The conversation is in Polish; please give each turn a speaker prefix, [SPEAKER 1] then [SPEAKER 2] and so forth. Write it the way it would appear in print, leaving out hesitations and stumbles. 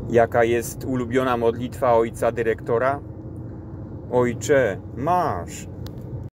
[SPEAKER 1] Jaka jest ulubiona modlitwa ojca dyrektora? Ojcze, masz